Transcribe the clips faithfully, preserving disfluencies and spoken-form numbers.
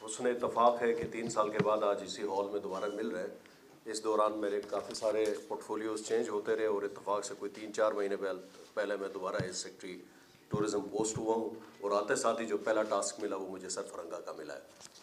حسن اتفاق ہے کہ تین سال کے بعد آج اسی ہال میں دوبارہ مل رہے ہیں۔ اس دوران میرے کافی سارے پورٹ فولیوز چینج ہوتے رہے اور اتفاق سے کوئی تین چار مہینے پہلے میں دوبارہ ایز سیکٹری ٹورزم پوسٹ ہوا ہوں، اور آتے ساتھ ہی جو پہلا ٹاسک ملا وہ مجھے سرفرنگا کا ملا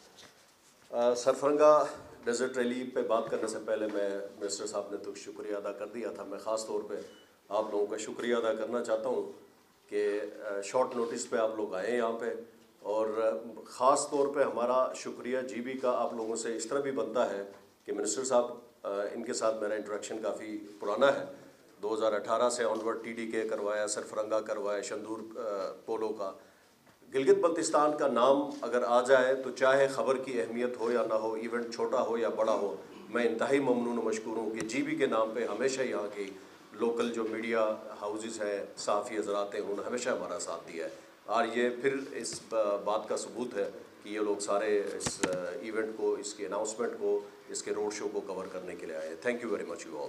ہے۔ سرفرنگا ڈیزرٹ ریلی پہ بات کرنے سے پہلے میں منسٹر صاحب نے تو شکریہ ادا کر دیا تھا، میں خاص طور پہ آپ لوگوں کا شکریہ ادا کرنا چاہتا ہوں کہ شارٹ نوٹس پہ آپ لوگ آئے یہاں پہ، اور خاص طور پہ ہمارا شکریہ جی بی کا آپ لوگوں سے اس طرح بھی بنتا ہے کہ منسٹر صاحب ان کے ساتھ میرا انٹریکشن کافی پرانا ہے، دو ہزار اٹھارہ سے آنورڈ ٹی ڈی کے کروایا، سرفرنگا کروایا، شندور پولو کا۔ گلگت بلتستان کا نام اگر آ جائے تو چاہے خبر کی اہمیت ہو یا نہ ہو، ایونٹ چھوٹا ہو یا بڑا ہو، میں انتہائی ممنون و مشکور ہوں کہ جی بی کے نام پہ ہمیشہ یہاں کی لوکل جو میڈیا ہاؤسز ہیں، صحافی حضرات ہیں، انہوں نے ہمیشہ ہمارا ساتھ دیا ہے، اور یہ پھر اس بات کا ثبوت ہے کہ یہ لوگ سارے اس ایونٹ کو، اس کے اناؤنسمنٹ کو، اس کے روڈ شو کو کور کرنے کے لیے آئے ہیں۔ Thank you very much you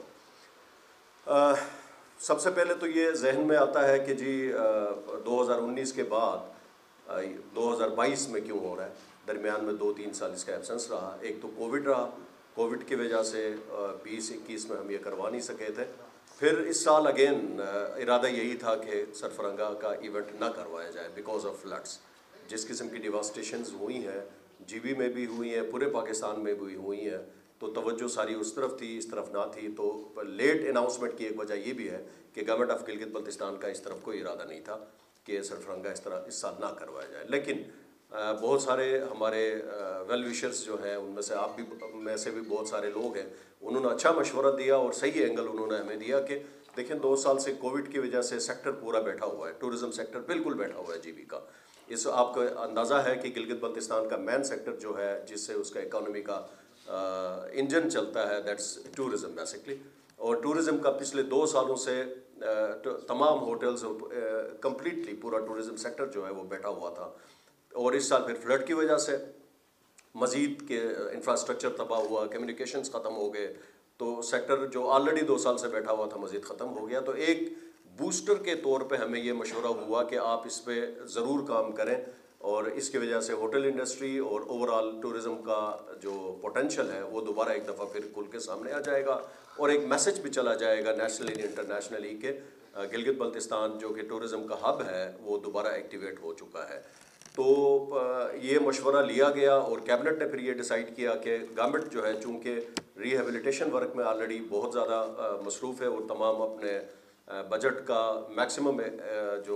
all. سب سے پہلے تو یہ ذہن میں آتا ہے کہ جی دو ہزار انیس کے بعد دو ہزار بائیس میں کیوں ہو رہا ہے، درمیان میں دو تین سال اس کا ایبسنس رہا، ایک تو کووڈ رہا، کووڈ کی وجہ سے بیس اکیس میں ہم یہ کروا نہیں سکے تھے، پھر اس سال اگین ارادہ یہی تھا کہ سرفرنگا کا ایونٹ نہ کروایا جائے بیکاز آف فلڈس۔ جس قسم کی ڈیواسٹیشنز ہوئی ہیں، جی بی میں بھی ہوئی ہیں، پورے پاکستان میں بھی ہوئی ہیں، تو توجہ ساری اس طرف تھی، اس طرف نہ تھی، تو لیٹ اناؤنسمنٹ کی ایک وجہ یہ بھی ہے کہ گورنمنٹ آف گلگت بلتستان کا اس طرف کوئی ارادہ نہیں تھا کہ سرفرنگا اس طرح اس سال نہ کروایا جائے۔ لیکن بہت سارے ہمارے ویل ویشرز جو ہیں، ان میں سے آپ بھی میں سے بھی بہت سارے لوگ ہیں، انہوں نے اچھا مشورہ دیا اور صحیح اینگل انہوں نے ہمیں دیا کہ دیکھیں دو سال سے کووڈ کی وجہ سے سیکٹر پورا بیٹھا ہوا ہے، ٹورزم سیکٹر بالکل بیٹھا ہوا ہے جی بی کا۔ اس آپ کو اندازہ ہے کہ گلگت بلتستان کا مین سیکٹر جو ہے، جس سے اس کا اکانومی کا انجن چلتا ہے، دیٹس ٹورزم بیسکلی، اور ٹورزم کا پچھلے دو سالوں سے تمام ہوٹلز کمپلیٹلی پورا ٹورزم سیکٹر جو ہے وہ بیٹھا ہوا تھا، اور اس سال پھر فلڈ کی وجہ سے مزید کے انفراسٹرکچر تباہ ہوا، کمیونیکیشنز ختم ہو گئے، تو سیکٹر جو آلریڈی دو سال سے بیٹھا ہوا تھا مزید ختم ہو گیا۔ تو ایک بوسٹر کے طور پہ ہمیں یہ مشورہ ہوا کہ آپ اس پہ ضرور کام کریں، اور اس کی وجہ سے ہوٹل انڈسٹری اور اوور آل ٹورزم کا جو پوٹینشیل ہے وہ دوبارہ ایک دفعہ پھر کھل کے سامنے آ جائے گا، اور ایک میسج بھی چلا جائے گا نیشنلی انٹرنیشنلی کہ گلگت بلتستان جو کہ ٹورزم کا ہب ہے وہ دوبارہ ایکٹیویٹ ہو چکا ہے۔ تو یہ مشورہ لیا گیا اور کیبنٹ نے پھر یہ ڈیسائیڈ کیا کہ گورنمنٹ جو ہے چونکہ ریہیبلیٹیشن ورک میں آلریڈی بہت زیادہ مصروف ہے اور تمام اپنے بجٹ کا میکسیمم جو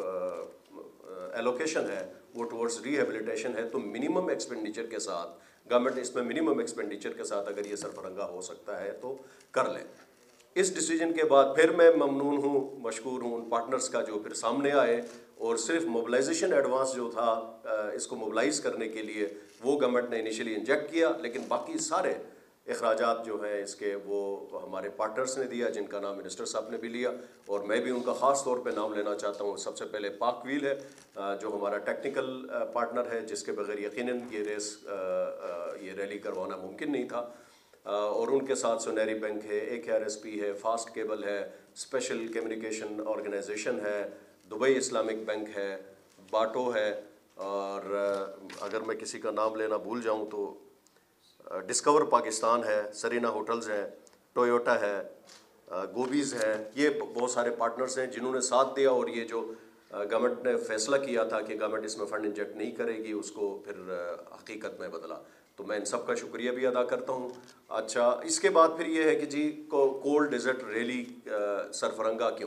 ایلوکیشن ہے وہ ٹورڈز ریہیبلیٹیشن ہے، تو منیمم ایکسپینڈیچر کے ساتھ گورنمنٹ اس میں منیمم ایکسپینڈیچر کے ساتھ اگر یہ سرفرنگا ہو سکتا ہے تو کر لیں۔ اس ڈیسیجن کے بعد پھر میں ممنون ہوں، مشکور ہوں ان پارٹنرز کا جو پھر سامنے آئے، اور صرف موبلائزیشن ایڈوانس جو تھا اس کو موبلائز کرنے کے لیے وہ گورنمنٹ نے انیشلی انجیکٹ کیا، لیکن باقی سارے اخراجات جو ہیں اس کے وہ ہمارے پارٹنرز نے دیا، جن کا نام منسٹر صاحب نے بھی لیا، اور میں بھی ان کا خاص طور پہ نام لینا چاہتا ہوں۔ سب سے پہلے پاک ویل ہے جو ہمارا ٹیکنیکل پارٹنر ہے، جس کے بغیر یقیناً یہ ریس یہ ریلی کروانا ممکن نہیں تھا، اور ان کے ساتھ سنیری بینک ہے، اے کے آر ایس پی ہے، فاسٹ کیبل ہے، اسپیشل کمیونیکیشن آرگنائزیشن ہے، دبئی اسلامک بینک ہے، باٹو ہے، اور اگر میں کسی کا نام لینا بھول جاؤں تو ڈسکور پاکستان ہے، سرینا ہوٹلز ہے، ٹویوٹا ہے، گوبیز ہے، یہ بہت سارے پارٹنرز ہیں جنہوں نے ساتھ دیا، اور یہ جو گورنمنٹ نے فیصلہ کیا تھا کہ گورنمنٹ اس میں فنڈ انجیکٹ نہیں کرے گی، اس کو پھر حقیقت میں بدلا، تو میں ان سب کا شکریہ بھی ادا کرتا ہوں۔ اچھا، اس کے بعد پھر یہ ہے کہ جی کولڈ ڈیزرٹ ریلی سرفرنگا کیوں؟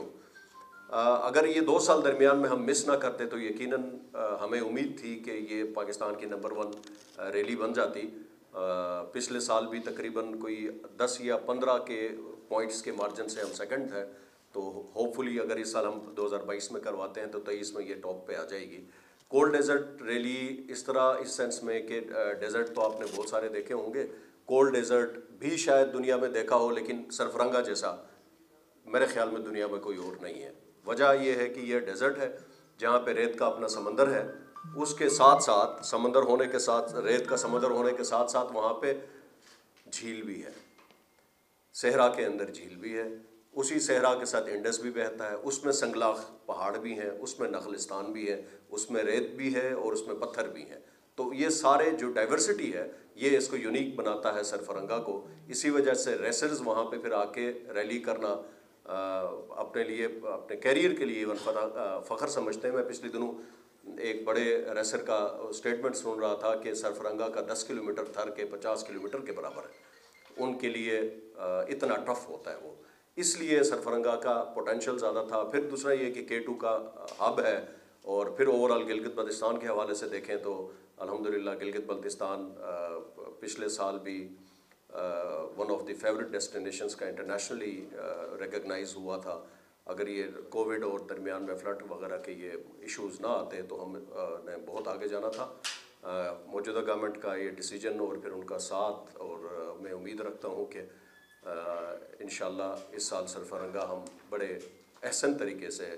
اگر یہ دو سال درمیان میں ہم مس نہ کرتے تو یقیناً ہمیں امید تھی کہ یہ پاکستان کی نمبر ون ریلی بن جاتی۔ پچھلے سال بھی تقریباً کوئی دس یا پندرہ کے پوائنٹس کے مارجن سے ہم سیکنڈ تھے، تو ہوپ فلی اگر اس سال ہم دو ہزار بائیس میں کرواتے ہیں تو تیئیس میں یہ ٹاپ پہ آ جائے گی۔ کولڈ ڈیزرٹ ریلی اس طرح اس سینس میں کہ ڈیزرٹ تو آپ نے بہت سارے دیکھے ہوں گے، کولڈ ڈیزرٹ بھی شاید دنیا میں دیکھا ہو، لیکن سرفرنگا جیسا میرے خیال میں دنیا میں کوئی اور نہیں ہے۔ وجہ یہ ہے کہ یہ ڈیزرٹ ہے جہاں پہ ریت کا اپنا سمندر ہے، اس کے ساتھ ساتھ سمندر ہونے کے ساتھ ریت کا سمندر ہونے کے ساتھ ساتھ وہاں پہ جھیل بھی ہے، صحرا کے اندر جھیل بھی ہے، اسی صحرا کے ساتھ انڈس بھی بہتا ہے، اس میں سنگلاخ پہاڑ بھی ہیں، اس میں نخلستان بھی ہے، اس میں ریت بھی ہے اور اس میں پتھر بھی ہیں، تو یہ سارے جو ڈائیورسٹی ہے یہ اس کو یونیک بناتا ہے سرفرنگا کو. اسی وجہ سے ریسرز وہاں پہ پھر آ کے ریلی کرنا اپنے لیے اپنے کیریئر کے لیے ایون فخر سمجھتے ہیں. میں پچھلے دنوں ایک بڑے ریسر کا اسٹیٹمنٹ سن رہا تھا کہ سرفرنگا کا دس کلو میٹر تھر کے پچاس کلو میٹر کے برابر ہے. ان کے لیے اتنا ٹف ہوتا ہے وہ, اس لیے سرفرنگا کا پوٹینشیل زیادہ تھا. پھر دوسرا یہ کہ کے ٹو کا ہب ہے, اور پھر اوور آل گلگت بلتستان کے حوالے سے دیکھیں تو الحمدللہ گلگت بلتستان پچھلے سال بھی one of the favourite destinations کا انٹرنیشنلی ریکگنائز ہوا تھا. اگر یہ کووڈ اور درمیان میں فلڈ وغیرہ کے یہ ایشوز نہ آتے تو ہم نے بہت آگے جانا تھا. موجودہ گورنمنٹ کا یہ ڈیسیجن اور پھر ان کا ساتھ, اور میں امید رکھتا ہوں کہ انشاءاللہ اس سال سرفرنگا ہم بڑے احسن طریقے سے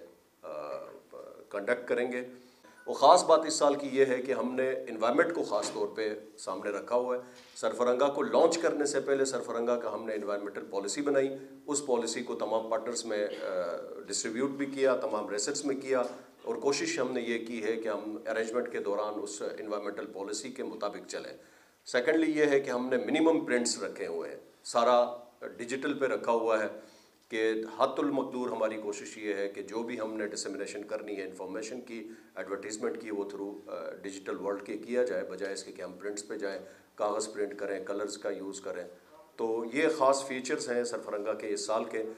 کنڈکٹ کریں گے. وہ خاص بات اس سال کی یہ ہے کہ ہم نے انوائرمنٹ کو خاص طور پہ سامنے رکھا ہوا ہے. سرفرنگا کو لانچ کرنے سے پہلے سرفرنگا کا ہم نے انوائرمنٹل پالیسی بنائی. اس پالیسی کو تمام پارٹنرز میں ڈسٹریبیوٹ بھی کیا, تمام ریسرچ میں کیا, اور کوشش ہم نے یہ کی ہے کہ ہم ارینجمنٹ کے دوران اس انوائرمنٹل پالیسی کے مطابق چلیں. سیکنڈلی یہ ہے کہ ہم نے منیمم پرنٹس رکھے ہوئے ہیں, سارا ڈیجیٹل پہ رکھا ہوا ہے کہ حد المقدور ہماری کوشش یہ ہے کہ جو بھی ہم نے ڈسیمنیشن کرنی ہے انفارمیشن کی, ایڈورٹیزمنٹ کی, وہ تھرو ڈیجیٹل ورلڈ کے کیا جائے, بجائے اس کے کہ ہم پرنٹس پہ جائیں, کاغذ پرنٹ کریں, کلرز کا یوز کریں. تو یہ خاص فیچرز ہیں سرفرنگا کے اس سال کے.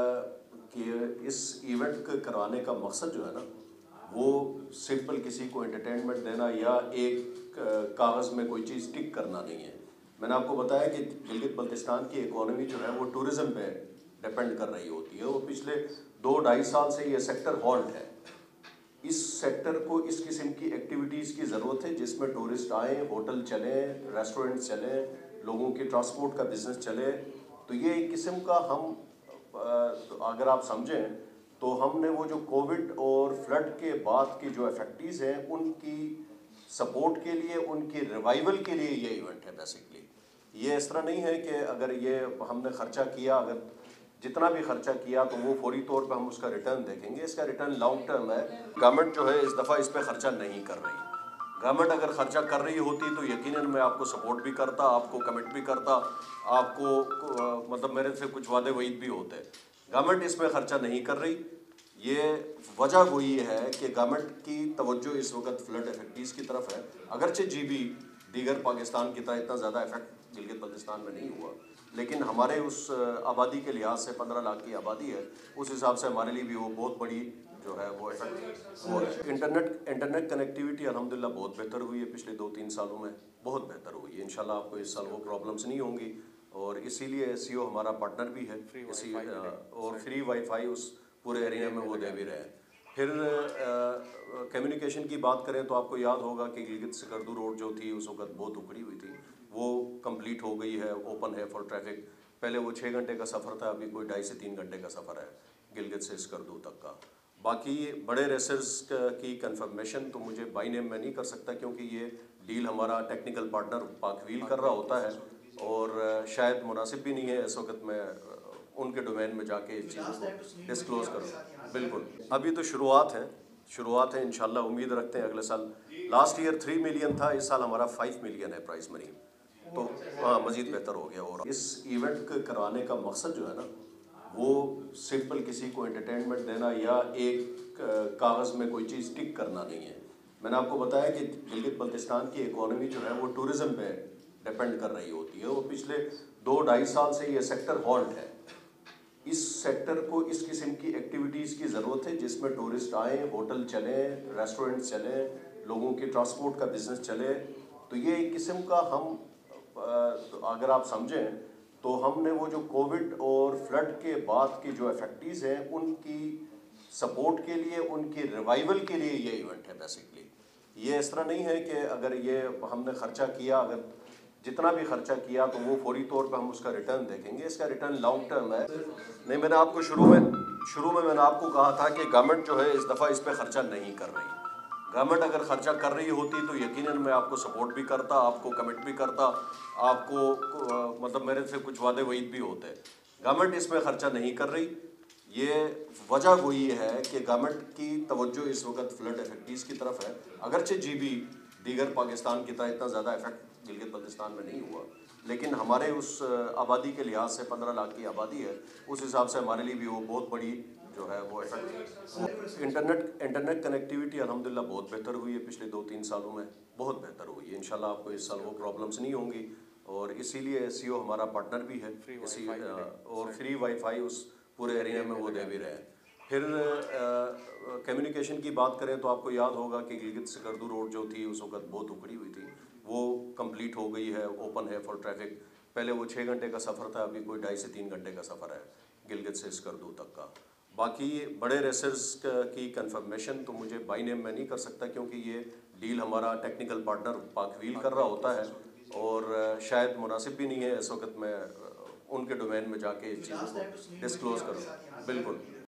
کہ اس ایونٹ کے کروانے کا مقصد جو ہے نا وہ سمپل کسی کو انٹرٹینمنٹ دینا یا ایک کاغذ میں کوئی چیز ٹک کرنا نہیں ہے. میں نے آپ کو بتایا کہ گلگت بلتستان کی اکانومی جو ہے وہ ٹورزم پہ ڈپینڈ کر رہی ہوتی ہے. وہ پچھلے دو ڈھائی سال سے یہ سیکٹر ہالٹ ہے. اس سیکٹر کو اس قسم کی ایکٹیویٹیز کی ضرورت ہے جس میں ٹورسٹ آئیں, ہوٹل چلیں, ریسٹورنٹ چلیں, لوگوں کی ٹرانسپورٹ کا بزنس چلے. تو یہ ایک قسم کا ہم اگر آپ سمجھیں تو ہم نے وہ جو کووڈ اور فلڈ کے بعد کی جو افیکٹیز ہیں ان کی سپورٹ کے لیے, ان کی ریوائول کے لیے یہ ایونٹ ہے بیسکلی. یہ اس طرح نہیں ہے کہ اگر یہ ہم نے خرچہ کیا, اگر جتنا بھی خرچہ کیا تو وہ فوری طور پہ ہم اس کا ریٹرن دیکھیں گے. اس کا ریٹرن لانگ ٹرم ہے. گورنمنٹ جو ہے اس دفعہ اس پہ خرچہ نہیں کر رہی. گورنمنٹ اگر خرچہ کر رہی ہوتی تو یقیناً میں آپ کو سپورٹ بھی کرتا, آپ کو کمٹ بھی کرتا, آپ کو مطلب میرے سے کچھ وعدے وعید بھی ہوتے. گورنمنٹ اس میں خرچہ نہیں کر رہی. یہ وجہ وہ یہ ہے کہ گورنمنٹ کی توجہ اس وقت فلڈ افیکٹیز کی طرف ہے. اگرچہ جی بی دیگر پاکستان کی طرح اتنا زیادہ افیکٹ گلگت بلتستان میں نہیں ہوا, لیکن ہمارے اس آبادی کے لحاظ سے پندرہ لاکھ کی آبادی ہے, اس حساب سے ہمارے لیے بھی وہ بہت بڑی جو ہے وہ افیکٹ وہ ہے. انٹرنیٹ انٹرنیٹ کنیکٹیوٹی الحمدللہ بہت بہتر ہوئی ہے پچھلے دو تین سالوں میں, بہت بہتر ہوئی ہے. انشاءاللہ آپ کو اس سال وہ پرابلمس نہیں ہوں گی, اور اسی لیے ایس سی او ہمارا پارٹنر بھی ہے اسی, اور فری وائی فائی اس پورے ایریا میں وہ دے بھی رہے ہیں. پھر کمیونیکیشن کی بات کریں تو آپ کو یاد ہوگا کہ گلگت سکردو روڈ جو تھی اس وقت بہت اکھڑی ہوئی تھی, وہ کمپلیٹ ہو گئی ہے, اوپن ہے فار ٹریفک. پہلے وہ چھ گھنٹے کا سفر تھا, ابھی کوئی ڈھائی سے تین گھنٹے کا سفر ہے گلگت سے سکردو تک کا. باقی بڑے ریسرز کی کنفرمیشن تو مجھے بائی نیم میں نہیں کر سکتا, کیونکہ یہ ڈیل ہمارا ٹیکنیکل پارٹنر پاک ویل کر رہا ہوتا ہے, اور شاید مناسب بھی نہیں ہے اس وقت میں ان کے ڈومین میں جا کے اس چیزوں کو ڈسکلوز کروں. بالکل ابھی تو شروعات ہیں, شروعات ہیں. انشاءاللہ امید رکھتے ہیں اگلے سال. لاسٹ ایئر تھری ملین تھا, اس سال ہمارا فائیو ملین ہے پرائز منی, تو ہاں مزید بہتر ہو گیا. اور اس ایونٹ کے کروانے کا مقصد جو ہے نا وہ سمپل کسی کو انٹرٹینمنٹ دینا یا ایک کاغذ میں کوئی چیز ٹک کرنا نہیں ہے. میں نے آپ کو بتایا کہ گلگت بلتستان کی اکانومی جو ہے وہ ٹورزم پہ ڈپینڈ کر رہی ہوتی ہے. وہ پچھلے دو ڈھائی سال سے یہ سیکٹر ہالٹ ہے. اس سیکٹر کو اس قسم کی ایکٹیویٹیز کی ضرورت ہے جس میں ٹورسٹ آئیں, ہوٹل چلیں, ریسٹورنٹ چلیں, لوگوں کی ٹرانسپورٹ کا بزنس چلے. تو یہ ایک قسم کا ہم اگر آپ سمجھیں تو ہم نے وہ جو کووڈ اور فلڈ کے بعد کی جو افیکٹیز ہیں ان کی سپورٹ کے لیے, ان کی ریوائول کے لیے یہ ایونٹ ہے بیسکلی. یہ اس طرح نہیں ہے کہ اگر یہ ہم نے خرچہ کیا, اگر جتنا بھی خرچہ کیا تو وہ فوری طور پہ ہم اس کا ریٹرن دیکھیں گے. اس کا ریٹرن لانگ ٹرم ہے. نہیں, میں نے آپ کو شروع میں شروع میں میں نے آپ کو کہا تھا کہ گورنمنٹ جو ہے اس دفعہ اس پہ خرچہ نہیں کر رہی. گورنمنٹ اگر خرچہ کر رہی ہوتی تو یقیناً میں آپ کو سپورٹ بھی کرتا, آپ کو کمٹ بھی کرتا, آپ کو مطلب میرے سے کچھ وعدے وعید بھی ہوتے. گورنمنٹ اس میں خرچہ نہیں کر رہی. یہ وجہ وہ یہ ہے کہ گورنمنٹ کی توجہ اس وقت فلڈ افیکٹیز کی طرف ہے. اگرچہ جی بی دیگر پاکستان کی طرح اتنا زیادہ افیکٹ گلگت بلتستان میں نہیں ہوا، لیکن ہمارے اس آبادی کے لحاظ سے پندرہ لاکھ کی آبادی ہے، اس حساب سے ہمارے لیے بھی وہ بہت بڑی جو ہے وہ افیکٹ۔ انٹرنیٹ انٹرنیٹ کنیکٹیوٹی الحمدللہ بہت بہتر ہوئی ہے پچھلے دو تین سالوں میں، بہت بہتر ہوئی ہے، انشاءاللہ آپ کو اس سال وہ پرابلمس نہیں ہوں گی، اور اسی لیے ایس سی او ہمارا پارٹنر بھی ہے اسی، اور فری وائی فائی اس پورے ایریا میں وہ دے بھی رہے ہیں۔ پھر کمیونیکیشن کی بات کریں تو آپ کو یاد ہوگا کہ گلگت سکردو روڈ جو تھی اس وقت بہت اکڑی ہوئی تھی، وہ کمپلیٹ ہو گئی ہے، اوپن ہے فار ٹریفک۔ پہلے وہ چھ گھنٹے کا سفر تھا، ابھی کوئی ڈھائی سے تین گھنٹے کا سفر ہے گلگت سے سکردو تک کا۔ باقی بڑے ریسرز کی کنفرمیشن تو مجھے بائی نیم میں نہیں کر سکتا، کیونکہ یہ ڈیل ہمارا ٹیکنیکل پارٹنر پاک ویل کر رہا ہوتا ہے، اور شاید مناسب بھی نہیں ہے اس وقت میں ان کے ڈومین میں جا کے اس چیزوں کو ڈسکلوز کروں۔ بالکل